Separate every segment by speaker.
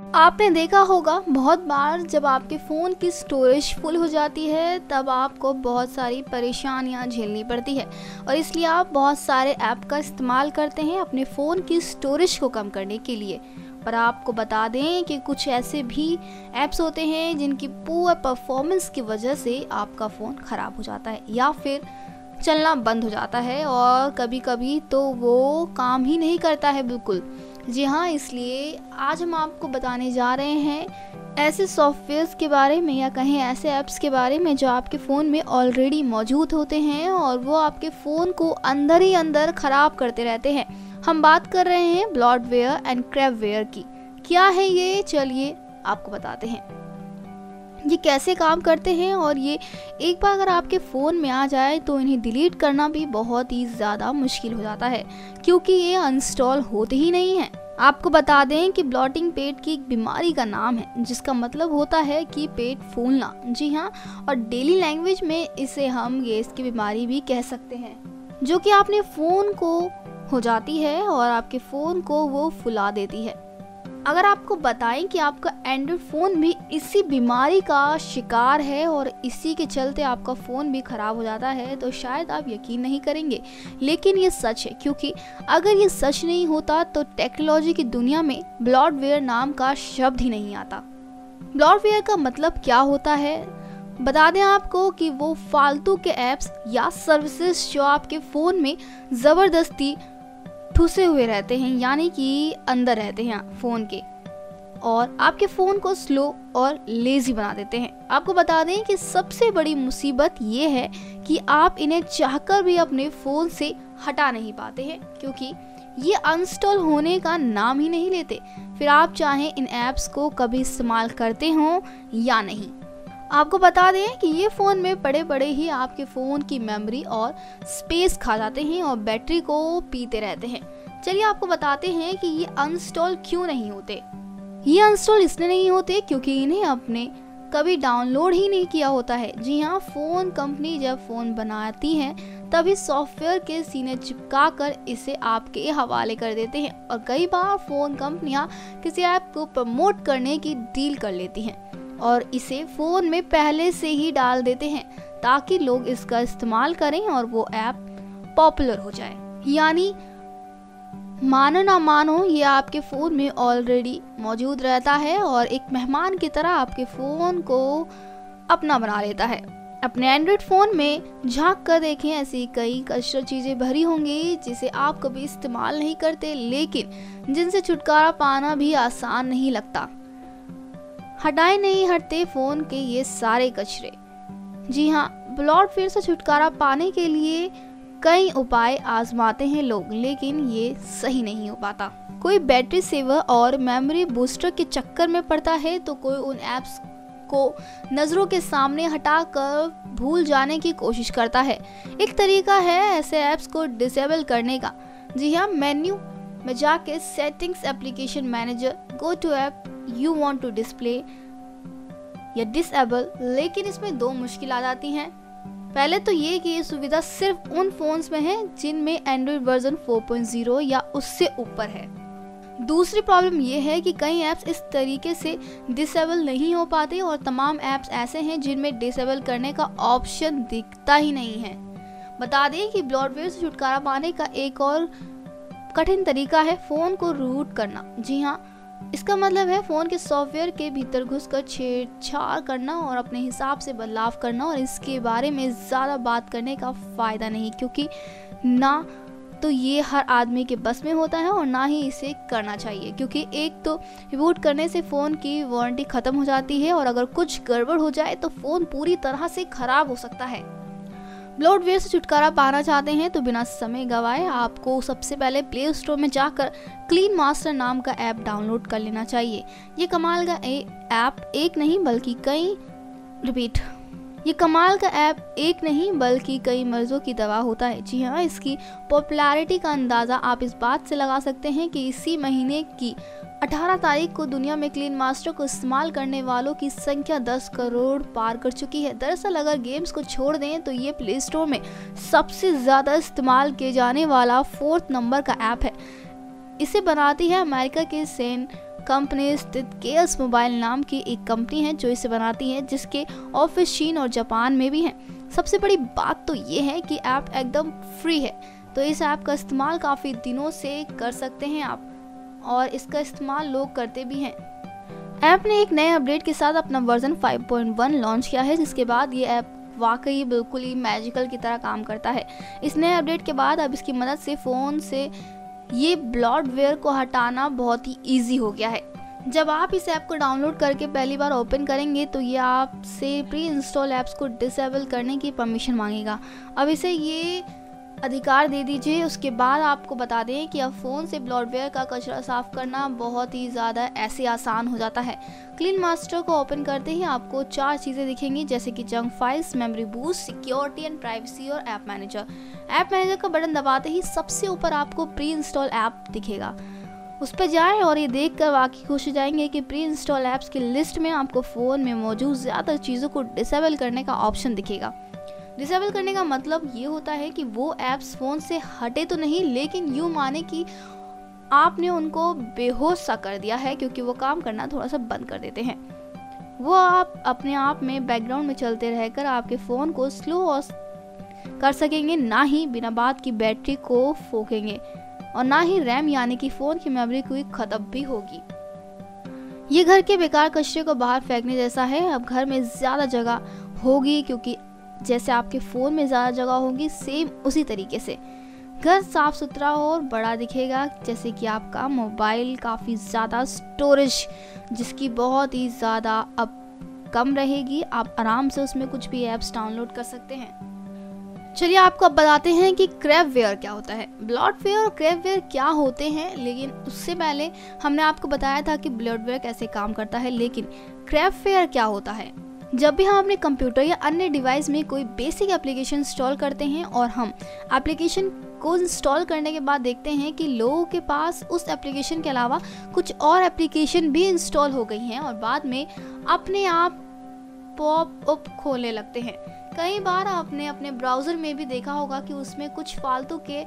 Speaker 1: आपने देखा होगा बहुत बार जब आपके फ़ोन की स्टोरेज फुल हो जाती है तब आपको बहुत सारी परेशानियां झेलनी पड़ती है और इसलिए आप बहुत सारे ऐप का इस्तेमाल करते हैं अपने फ़ोन की स्टोरेज को कम करने के लिए। पर आपको बता दें कि कुछ ऐसे भी ऐप्स होते हैं जिनकी पुअर परफॉर्मेंस की वजह से आपका फ़ोन ख़राब हो जाता है या फिर चलना बंद हो जाता है और कभी कभी तो वो काम ही नहीं करता है बिल्कुल। जी हाँ, इसलिए आज हम आपको बताने जा रहे हैं ऐसे सॉफ्टवेयर्स के बारे में या कहें ऐसे ऐप्स के बारे में जो आपके फ़ोन में ऑलरेडी मौजूद होते हैं और वो आपके फ़ोन को अंदर ही अंदर ख़राब करते रहते हैं। हम बात कर रहे हैं ब्लॉटवेयर एंड क्रैपवेयर की। क्या है ये, चलिए आपको बताते हैं ये कैसे काम करते हैं। और ये एक बार अगर आपके फ़ोन में आ जाए तो इन्हें डिलीट करना भी बहुत ही ज़्यादा मुश्किल हो जाता है क्योंकि ये अनइंस्टॉल होते ही नहीं है। आपको बता दें कि ब्लॉटिंग पेट की एक बीमारी का नाम है जिसका मतलब होता है कि पेट फूलना। जी हाँ, और डेली लैंग्वेज में इसे हम गैस की बीमारी भी कह सकते हैं, जो कि आपने फ़ोन को हो जाती है और आपके फ़ोन को वो फुला देती है। अगर आपको बताएं कि आपका एंड्रॉयड फ़ोन भी इसी बीमारी का शिकार है और इसी के चलते आपका फ़ोन भी ख़राब हो जाता है तो शायद आप यकीन नहीं करेंगे, लेकिन ये सच है। क्योंकि अगर ये सच नहीं होता तो टेक्नोलॉजी की दुनिया में ब्लॉटवेयर नाम का शब्द ही नहीं आता। ब्लॉटवेयर का मतलब क्या होता है, बता दें आपको कि वो फालतू के ऐप्स या सर्विसेज जो आपके फ़ोन में ज़बरदस्ती ठुसे हुए रहते हैं, यानी कि अंदर रहते हैं फ़ोन के, और आपके फ़ोन को स्लो और लेज़ी बना देते हैं। आपको बता दें कि सबसे बड़ी मुसीबत ये है कि आप इन्हें चाहकर भी अपने फ़ोन से हटा नहीं पाते हैं क्योंकि ये अनइंस्टॉल होने का नाम ही नहीं लेते, फिर आप चाहें इन ऐप्स को कभी इस्तेमाल करते हों या नहीं। आपको बता दें कि ये फ़ोन में पड़े पड़े ही आपके फ़ोन की मेमोरी और स्पेस खा जाते हैं और बैटरी को पीते रहते हैं। चलिए आपको बताते हैं कि ये अनइंस्टॉल क्यों नहीं होते। ये अनइंस्टॉल इसलिए नहीं होते क्योंकि इन्हें आपने कभी डाउनलोड ही नहीं किया होता है। जी हाँ, फ़ोन कंपनी जब फ़ोन बनाती है तभी सॉफ्टवेयर के सीने चिपका कर इसे आपके हवाले कर देते हैं और कई बार फ़ोन कंपनियां किसी ऐप को प्रमोट करने की डील कर लेती हैं और इसे फ़ोन में पहले से ही डाल देते हैं ताकि लोग इसका इस्तेमाल करें और वो ऐप पॉपुलर हो जाए। यानी मानो ना मानो ये आपके फ़ोन में ऑलरेडी मौजूद रहता है और एक मेहमान की तरह आपके फ़ोन को अपना बना लेता है। अपने एंड्रॉयड फ़ोन में झांक कर देखें, ऐसी कई कचरा चीज़ें भरी होंगी जिसे आप कभी इस्तेमाल नहीं करते लेकिन जिनसे छुटकारा पाना भी आसान नहीं लगता। हटाए नहीं हटते फ़ोन के ये सारे कचरे। जी हाँ, ब्लॉटवेयर से छुटकारा पाने के लिए कई उपाय आजमाते हैं लोग, लेकिन ये सही नहीं हो पाता। कोई बैटरी सेवर और मेमोरी बूस्टर के चक्कर में पड़ता है तो कोई उन ऐप्स को नज़रों के सामने हटाकर भूल जाने की कोशिश करता है। एक तरीका है ऐसे ऐप्स को डिसेबल करने का। जी हाँ, मेन्यू में जाके settings, application manager, go to app you want to display या डिसेबल। लेकिन इसमें दो मुश्किल आ जाती हैं। पहले तो ये कि ये सुविधा सिर्फ उन फोन्स में है जिनमें एंड्रॉइड वर्जन 4.0 या उससे ऊपर है। दूसरी प्रॉब्लम ये है कि कई ऐप्स इस तरीके से डिसेबल नहीं हो पाते और तमाम ऐप्स ऐसे हैं जिनमें डिसेबल करने का ऑप्शन दिखता ही नहीं है। बता दें कि ब्लॉटवेयर से छुटकारा पाने का एक और कठिन तरीका है फ़ोन को रूट करना। जी हाँ, इसका मतलब है फ़ोन के सॉफ्टवेयर के भीतर घुसकर छेड़छाड़ करना और अपने हिसाब से बदलाव करना। और इसके बारे में ज़्यादा बात करने का फ़ायदा नहीं क्योंकि ना तो ये हर आदमी के बस में होता है और ना ही इसे करना चाहिए क्योंकि एक तो रिबूट करने से फ़ोन की वारंटी ख़त्म हो जाती है और अगर कुछ गड़बड़ हो जाए तो फ़ोन पूरी तरह से ख़राब हो सकता है। ब्लॉटवेयर से छुटकारा पाना चाहते हैं तो बिना समय गवाए आपको सबसे पहले प्ले स्टोर में जाकर क्लीन मास्टर नाम का ऐप डाउनलोड कर लेना चाहिए। ये कमाल का ऐप एक नहीं बल्कि कई मर्जों की दवा होता है। जी हाँ, इसकी पॉपुलैरिटी का अंदाज़ा आप इस बात से लगा सकते हैं कि इसी महीने की 18 तारीख को दुनिया में क्लीन मास्टर को इस्तेमाल करने वालों की संख्या 10 करोड़ पार कर चुकी है। दरअसल अगर गेम्स को छोड़ दें तो ये प्ले स्टोर में सबसे ज़्यादा इस्तेमाल किए जाने वाला 4th नंबर का ऐप है। इसे बनाती है अमेरिका के सेन कंपनी स्थित केएस मोबाइल नाम की एक कंपनी है जो इसे बनाती है, जिसके ऑफिस चीन और जापान में भी हैं। सबसे बड़ी बात तो ये है कि ऐप एकदम फ्री है, तो इस ऐप का इस्तेमाल काफ़ी दिनों से कर सकते हैं आप, और इसका इस्तेमाल लोग करते भी हैं। ऐप ने एक नए अपडेट के साथ अपना वर्जन 5.1 लॉन्च किया है, जिसके बाद ये ऐप वाकई बिल्कुल ही मैजिकल की तरह काम करता है। इस नए अपडेट के बाद अब इसकी मदद से फ़ोन से ये ब्लॉटवेयर को हटाना बहुत ही ईजी हो गया है। जब आप इस ऐप को डाउनलोड करके पहली बार ओपन करेंगे तो ये आपसे प्री इंस्टॉल ऐप्स को डिसेबल करने की परमिशन मांगेगा। अब इसे ये अधिकार दे दीजिए। उसके बाद आपको बता दें कि अब फ़ोन से ब्लॉटवेयर का कचरा साफ़ करना बहुत ही ज़्यादा ऐसे आसान हो जाता है। क्लीन मास्टर को ओपन करते ही आपको 4 चीज़ें दिखेंगी, जैसे कि junk files, memory boost, security and privacy और ऐप मैनेजर। ऐप मैनेजर का बटन दबाते ही सबसे ऊपर आपको प्री इंस्टॉल ऐप दिखेगा। उस पर जाएं और ये देखकर वाकई खुश हो जाएंगे कि प्री इंस्टॉल ऐप्स की लिस्ट में आपको फ़ोन में मौजूद ज़्यादा चीज़ों को डिसेबल करने का ऑप्शन दिखेगा। डिसेबल करने का मतलब ये होता है कि वो ऐप्स फ़ोन से हटे तो नहीं, लेकिन यूँ माने कि आपने उनको बेहोश सा कर दिया है, क्योंकि वो काम करना थोड़ा सा बंद कर देते हैं। वो आप अपने आप में बैकग्राउंड में चलते रहकर आपके फ़ोन को स्लो और कर सकेंगे, ना ही बिना बात की बैटरी को फूकेंगे, और ना ही रैम यानी कि फ़ोन की मेमोरी कोई ख़त्म भी होगी। ये घर के बेकार कचरे को बाहर फेंकने जैसा है। अब घर में ज़्यादा जगह होगी, क्योंकि जैसे आपके फ़ोन में ज़्यादा जगह होगी, सेम उसी तरीके से घर साफ़ सुथरा और बड़ा दिखेगा। जैसे कि आपका मोबाइल काफ़ी ज़्यादा स्टोरेज, जिसकी बहुत ही ज़्यादा अब कम रहेगी, आप आराम से उसमें कुछ भी ऐप्स डाउनलोड कर सकते हैं। चलिए आपको अब बताते हैं कि क्रैपवेयर क्या होता है। ब्लॉटवेयर और क्रैपवेयर क्या होते हैं, लेकिन उससे पहले हमने आपको बताया था कि ब्लॉटवेयर कैसे काम करता है, लेकिन क्रैपवेयर क्या होता है। जब भी हम अपने कंप्यूटर या अन्य डिवाइस में कोई बेसिक एप्लीकेशन इंस्टॉल करते हैं और हम एप्लीकेशन को इंस्टॉल करने के बाद देखते हैं कि लोगों के पास उस एप्लीकेशन के अलावा कुछ और एप्लीकेशन भी इंस्टॉल हो गई हैं और बाद में अपने आप पॉप अप खोलने लगते हैं। कई बार आपने अपने ब्राउज़र में भी देखा होगा कि उसमें कुछ फालतू के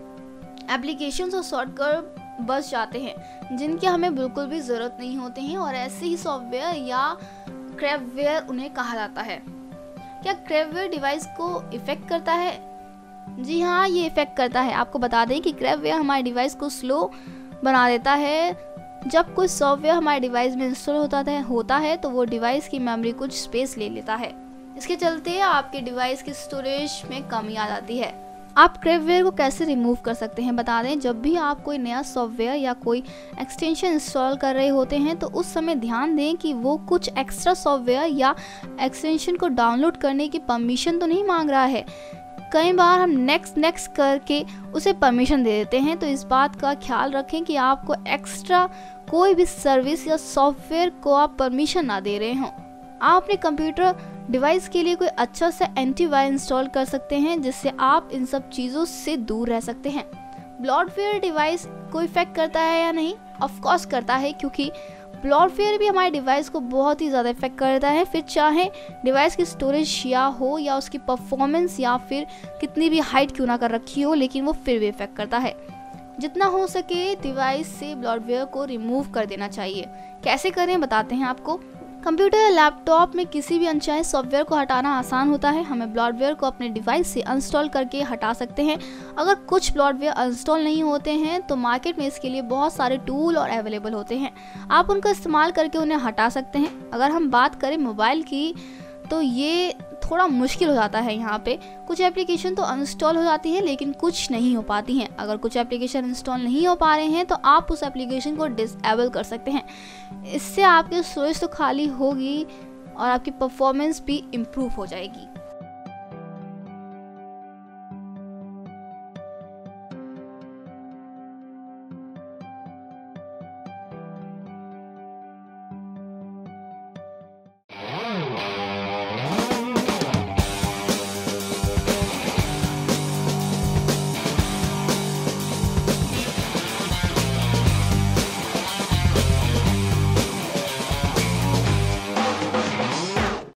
Speaker 1: एप्लीकेशंस और शॉर्टकट बस जाते हैं, जिनकी हमें बिल्कुल भी ज़रूरत नहीं होते हैं, और ऐसे ही सॉफ्टवेयर या क्रैपवेयर उन्हें कहा जाता है। क्या क्रैपवेयर डिवाइस को इफेक्ट करता है? जी हाँ, ये इफेक्ट करता है। आपको बता दें कि क्रैपवेयर हमारे डिवाइस को स्लो बना देता है। जब कोई सॉफ्टवेयर हमारे डिवाइस में इंस्टॉल होता है तो वो डिवाइस की मेमोरी कुछ स्पेस ले लेता है। इसके चलते आपके डिवाइस की स्टोरेज में कमी आ जाती है। आप क्रैपवेयर को कैसे रिमूव कर सकते हैं बता दें। जब भी आप कोई नया सॉफ्टवेयर या कोई एक्सटेंशन इंस्टॉल कर रहे होते हैं तो उस समय ध्यान दें कि वो कुछ एक्स्ट्रा सॉफ्टवेयर या एक्सटेंशन को डाउनलोड करने की परमिशन तो नहीं मांग रहा है। कई बार हम नेक्स्ट करके उसे परमिशन दे देते हैं, तो इस बात का ख्याल रखें कि आपको एक्स्ट्रा कोई भी सर्विस या सॉफ्टवेयर को आप परमिशन ना दे रहे हों। आप अपने कंप्यूटर डिवाइस के लिए कोई अच्छा सा एंटीवायरस इंस्टॉल कर सकते हैं, जिससे आप इन सब चीज़ों से दूर रह सकते हैं। ब्लॉटवेयर डिवाइस को इफेक्ट करता है या नहीं? ऑफ कोर्स करता है, क्योंकि ब्लॉटवेयर भी हमारे डिवाइस को बहुत ही ज़्यादा इफेक्ट करता है। फिर चाहे डिवाइस की स्टोरेज या हो या उसकी परफॉर्मेंस या फिर कितनी भी हाइट क्यों ना कर रखी हो, लेकिन वो फिर भी इफेक्ट करता है। जितना हो सके डिवाइस से ब्लॉटवेयर को रिमूव कर देना चाहिए। कैसे करें बताते हैं आपको। कंप्यूटर या लैपटॉप में किसी भी अनचाहे सॉफ्टवेयर को हटाना आसान होता है। हमें ब्लॉटवेयर को अपने डिवाइस से अनस्टॉल करके हटा सकते हैं। अगर कुछ ब्लॉटवेयर अनस्टॉल नहीं होते हैं तो मार्केट में इसके लिए बहुत सारे टूल और अवेलेबल होते हैं, आप उनका इस्तेमाल करके उन्हें हटा सकते हैं। अगर हम बात करें मोबाइल की तो ये थोड़ा मुश्किल हो जाता है। यहाँ पे कुछ एप्लीकेशन तो अनइंस्टॉल हो जाती है, लेकिन कुछ नहीं हो पाती हैं। अगर कुछ एप्लीकेशन इंस्टॉल नहीं हो पा रहे हैं तो आप उस एप्लीकेशन को डिसेबल कर सकते हैं। इससे आपकी स्टोरेज तो खाली होगी और आपकी परफॉर्मेंस भी इम्प्रूव हो जाएगी।